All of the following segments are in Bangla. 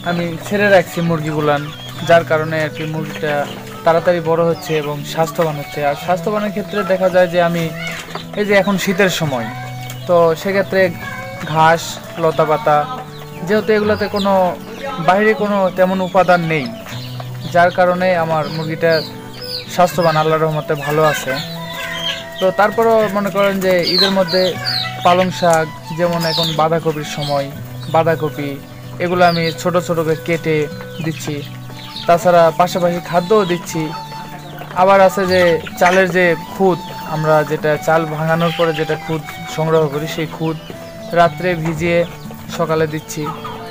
আমি ছেড়ে রাখছি মুরগিগুলান, যার কারণে আর কি মুরগিটা তাড়াতাড়ি বড় হচ্ছে এবং স্বাস্থ্যবান হচ্ছে। আর স্বাস্থ্যবানের ক্ষেত্রে দেখা যায় যে আমি এই যে এখন শীতের সময়, তো সেক্ষেত্রে ঘাস লতা পাতা, যেহেতু এগুলোতে কোনো বাইরে কোনো তেমন উপাদান নেই, যার কারণে আমার মুরগিটা স্বাস্থ্যবান, আল্লাহর রহমতে ভালো আছে। তো তারপরেও মনে করেন যে ঈদের মধ্যে পালং শাক, যেমন এখন বাঁধাকপির সময়, বাঁধাকপি এগুলো আমি ছোট ছোট করে কেটে দিচ্ছি। তাছাড়া পাশাপাশি খাদ্যও দিচ্ছি। আবার আছে যে চালের যে খুদ, আমরা যেটা চাল ভাঙানোর পরে যেটা খুদ সংগ্রহ করি, সেই খুদ রাত্রে ভিজিয়ে সকালে দিচ্ছি।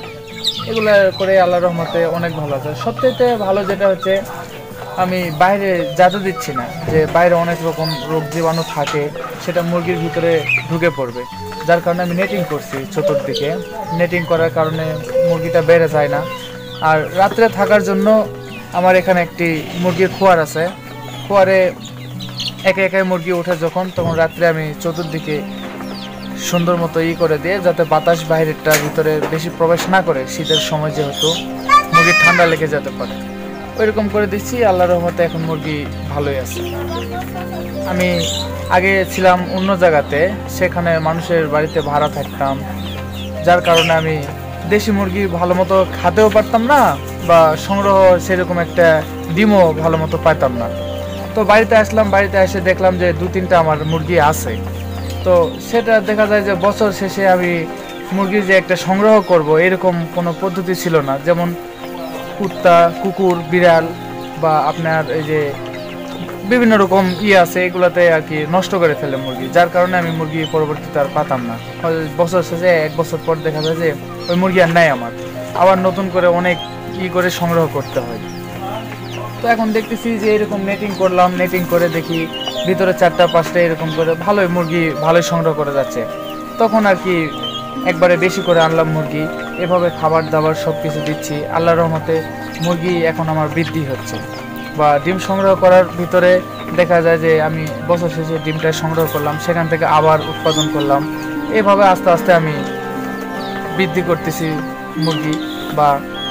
এগুলো করে আল্লাহর রহমতে অনেক ভালো আছে। সবথেকে ভালো যেটা হচ্ছে আমি বাইরে যেতে দিচ্ছি না, যে বাইরে অনেক রকম রোগ জীবাণু থাকে, সেটা মুরগির ভিতরে ঢুকে পড়বে। যার কারণে আমি নেটিং করছি চতুর্দিকে। নেটিং করার কারণে মুরগিটা বেড়ে যায় না। আর রাত্রে থাকার জন্য আমার এখানে একটি মুরগির খোয়ার আছে। খোয়ারে একে একে মুরগি ওঠে যখন, তখন রাত্রে আমি চতুর্দিকে সুন্দর মতো করে দিয়ে, যাতে বাতাস বাইরেরটা ভিতরে বেশি প্রবেশ না করে, শীতের সময় যেহেতু মুরগির ঠান্ডা লেগে যেতে পারে, ওইরকম করে দিচ্ছি। আল্লাহর রহমতে এখন মুরগি ভালোই আছে। আমি আগে ছিলাম অন্য জায়গাতে, সেখানে মানুষের বাড়িতে ভাড়া থাকতাম, যার কারণে আমি দেশি মুরগি ভালো মতো খেতেও পারতাম না, বা সংগ্রহ সেরকম একটা ডিমও ভালো মতো পাইতাম না। তো বাড়িতে আসলাম, বাড়িতে এসে দেখলাম যে 2-3টা আমার মুরগি আছে। তো সেটা দেখা যায় যে বছর শেষে আমি মুরগির যে একটা সংগ্রহ করব, এরকম কোনো পদ্ধতি ছিল না। যেমন কুত্তা, কুকুর, বিড়াল বা আপনার এই যে বিভিন্ন রকম আছে, এগুলাতে আর কি নষ্ট করে ফেলে মুরগি, যার কারণে আমি মুরগি পরবর্তীতে আর পাতাম না। বছর শেষে 1 বছর পর দেখা যায় যে ওই মুরগি আর নাই আমার, আবার নতুন করে অনেক করে সংগ্রহ করতে হয়। তো এখন দেখতেছি যে এরকম নেটিং করলাম, নেটিং করে দেখি ভিতরে 4টা-5টা এরকম করে ভালোই মুরগি ভালোই সংগ্রহ করে যাচ্ছে। তখন আর কি একবারে বেশি করে আনলাম মুরগি, এভাবে খাবার দাবার সব কিছু দিচ্ছি। আল্লাহর রহমতে মুরগি এখন আমার বৃদ্ধি হচ্ছে। বা ডিম সংগ্রহ করার ভিতরে দেখা যায় যে আমি বছর শেষে ডিমটা সংগ্রহ করলাম, সেখান থেকে আবার উৎপাদন করলাম। এভাবে আস্তে আস্তে আমি বৃদ্ধি করতেছি মুরগি। বা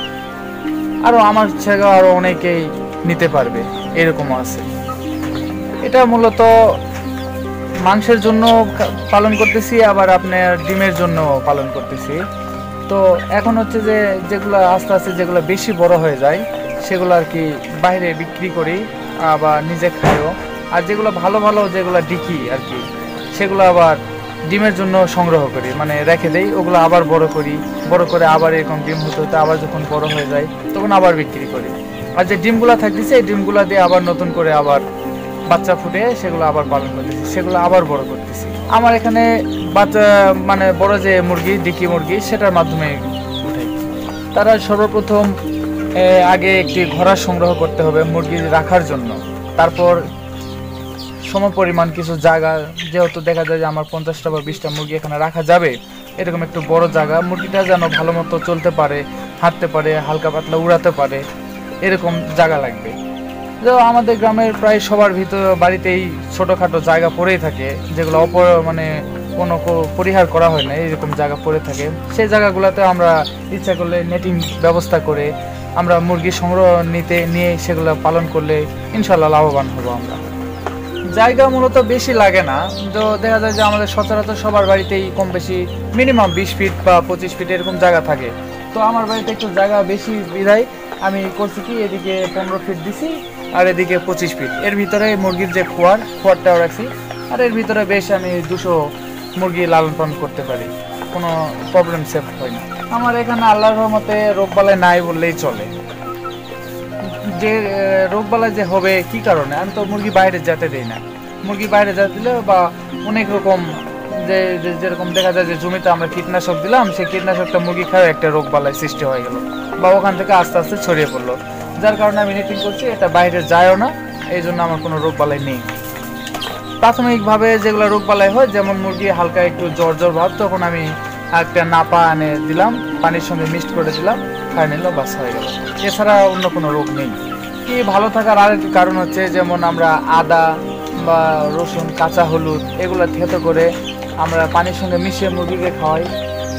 আরও আমার ছেলে আরও অনেকেই নিতে পারবে, এরকমও আছে। এটা মূলত মাংসের জন্য পালন করতেছি, আবার আপনার ডিমের জন্য পালন করতেছি। তো এখন হচ্ছে যে যেগুলো আস্তে আস্তে যেগুলো বেশি বড় হয়ে যায়, সেগুলো আর কি বাইরে বিক্রি করি, আবার নিজে খাইও। আর যেগুলো ভালো ভালো যেগুলো ডিকি আর কি, সেগুলো আবার ডিমের জন্য সংগ্রহ করি, মানে রেখে দেই। ওগুলো আবার বড় করি, বড় করে আবার এরকম ডিম হতে হতে আবার যখন বড় হয়ে যায় তখন আবার বিক্রি করি। আর যে ডিমগুলো থাকতেছে, এই ডিমগুলো দিয়ে আবার নতুন করে আবার বাচ্চা ফুটে সেগুলো আবার পালন করতেছি, সেগুলো আবার বড় করতেছি। আমার এখানে বাচ্চা মানে বড় যে মুরগি, ডিকি মুরগি, সেটার মাধ্যমে উঠে। তারা সর্বপ্রথম আগে একটি ঘোড়া সংগ্রহ করতে হবে মুরগি রাখার জন্য। তারপর সমপরিমাণ কিছু জায়গা, যেহেতু দেখা যায় যে আমার 50টা বা 20টা মুরগি এখানে রাখা যাবে, এরকম একটু বড় জায়গা, মুরগিটা যেন ভালো মতো চলতে পারে, হাঁটতে পারে, হালকা পাতলা উড়াতে পারে, এরকম জায়গা লাগবে। তো আমাদের গ্রামের প্রায় সবার বাড়িতেই ছোটোখাটো জায়গা পড়েই থাকে, যেগুলো মানে কোনো পরিহার করা হয় না, এরকম জায়গা পড়ে থাকে। সেই জায়গাগুলোতে আমরা ইচ্ছা করলে নেটিং ব্যবস্থা করে আমরা মুরগি সংগ্রহ নিয়ে সেগুলো পালন করলে ইনশাল্লাহ লাভবান হব আমরা। জায়গা মূলত বেশি লাগে না, তো দেখা যায় যে আমাদের সচরাচর সবার বাড়িতেই কম বেশি মিনিমাম 20 ফিট বা 25 ফিট এরকম জায়গা থাকে। তো আমার বাড়িতে একটু জায়গা বেশি বিধায় আমি করছি কি, এদিকে 15 ফিট দিছি আর এদিকে 25 ফিট, এর ভিতরে মুরগির যে খোয়ারটাও রাখছি। আর এর ভিতরে বেশ আমি 200 মুরগি লালন পালন করতে পারি, কোনো প্রবলেম সেভ হয় না। আমার এখানে আল্লাহর রহমতে রোগবালাই নাই বললেই চলে। যে রোগবালাই যে হবে কি কারণে, আমি তো মুরগি বাইরে যেতে দিই না। মুরগি বাইরে যেতে দিলে বা অনেক রকম যেরকম দেখা যায় যে জমিতে আমরা কীটনাশক দিলাম, সেই কীটনাশকটা মুরগি খায় একটা রোগবালাই সৃষ্টি হয়ে গেল, বা ওখান থেকে আস্তে আস্তে ছড়িয়ে পড়লো, যার কারণে আমি নেটিং করছি, এটা বাইরে যায়ও না, এই জন্য আমার কোনো রোগবালাই নেই। প্রাথমিকভাবে যেগুলো রোগবালাই হয়, যেমন মুরগি হালকা একটু জ্বর ভাব, তখন আমি একটা নাপা এনে দিলাম, পানির সঙ্গে মিক্সড করে দিলাম, খাই নিল, বাস হয়ে গেল। এছাড়া অন্য কোনো রোগ নেই। কি ভালো থাকার আরেকটি কারণ হচ্ছে, যেমন আমরা আদা বা রসুন, কাঁচা হলুদ এগুলো থেতো করে আমরা পানির সঙ্গে মিশিয়ে মুরগিকে খাওয়াই,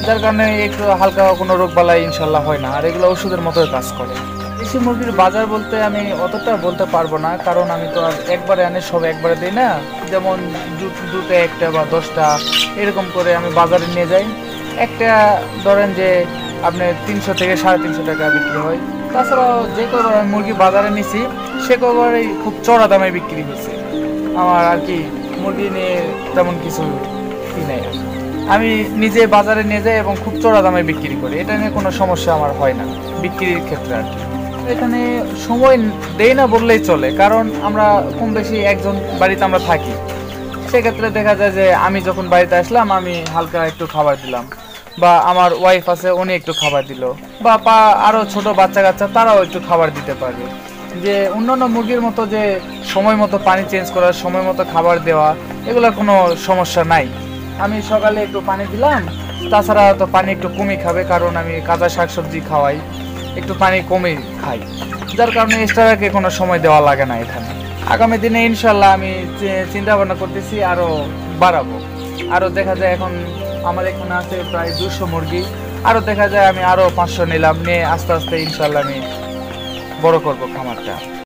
যার কারণে একটু হালকা কোনো রোগ বালাই ইনশাল্লাহ হয় না, আর এগুলো ওষুধের মতোই কাজ করে। দেশি মুরগির বাজার বলতে আমি অতটা বলতে পারবো না, কারণ আমি তো আর একবারে আনে সব একবারে দিই না। যেমন দুটো একটা বা 10টা এরকম করে আমি বাজারে নিয়ে যাই। একটা ধরেন যে আপনার 300 থেকে 350 টাকা বিক্রি হয়। তাছাড়াও যে কবার আমি মুরগি বাজারে নিছি সে কবারই খুব চড়া দামে বিক্রি হয়েছে। আমার আর কি মুরগি নিয়ে তেমন কিছু কি নেই। আমি নিজে বাজারে নিয়ে যাই এবং খুব চড়া দামে বিক্রি করি, এটা নিয়ে কোনো সমস্যা আমার হয় না বিক্রির ক্ষেত্রে আর কি। এখানে সময় দেই না বললেই চলে, কারণ আমরা কম বেশি একজন বাড়িতে আমরা থাকি। সেক্ষেত্রে দেখা যায় যে আমি যখন বাড়িতে আসলাম আমি হালকা একটু খাবার দিলাম, বা আমার ওয়াইফ আছে উনি একটু খাবার দিল, বা আরও ছোট বাচ্চা কাচ্চা তারাও একটু খাবার দিতে পারবে। যে অন্যান্য মুরগির মতো যে সময় মতো পানি চেঞ্জ করা, সময় মতো খাবার দেওয়া, এগুলোর কোনো সমস্যা নাই। আমি সকালে একটু পানি দিলাম, তাছাড়া তো পানি একটু কমই খাবে, কারণ আমি কাঁচা শাকসবজি খাওয়াই, একটু পানি কমই খাই, যার কারণে এক্সট্রাকে কোনো সময় দেওয়া লাগে না এখানে। আগামী দিনে ইনশাল্লাহ আমি চিন্তা ভাবনা করতেছি আরও বাড়াবো। আরও দেখা যায় এখন আমার এখানে আছে প্রায় 200 মুরগি, আরও দেখা যায় আমি আরও 500 নিলাম, নিয়ে আস্তে আস্তে ইনশাল্লাহ আমি বড় করবো খামারটা।